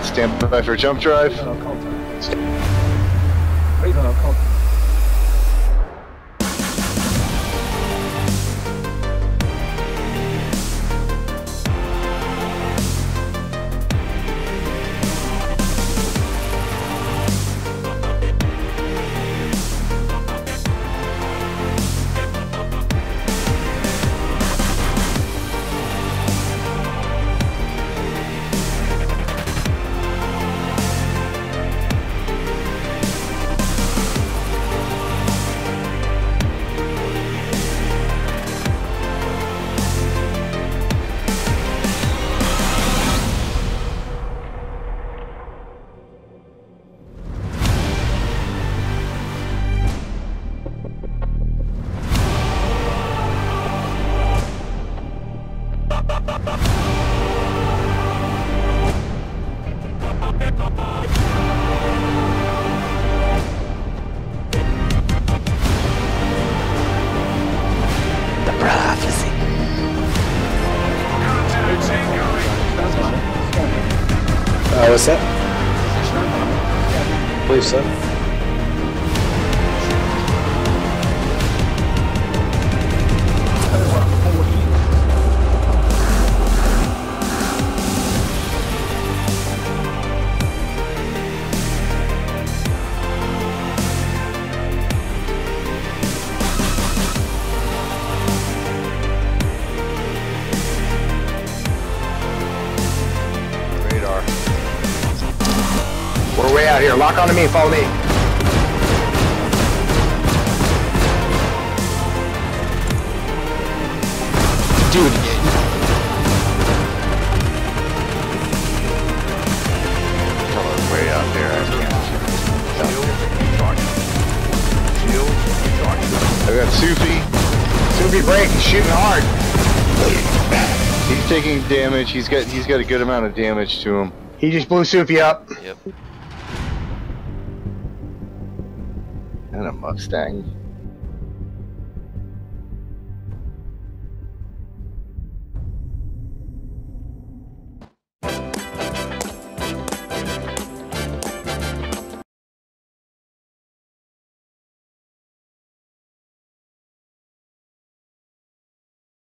Stand by for jump drive. What's that? I believe so. We're way out here. Lock onto me. Follow me. Do it again. Way out there. I got Soupy. Soupy break. He's shooting hard. He's taking damage. He's got a good amount of damage to him. He just blew Soupy up. Yep. And a Mustang.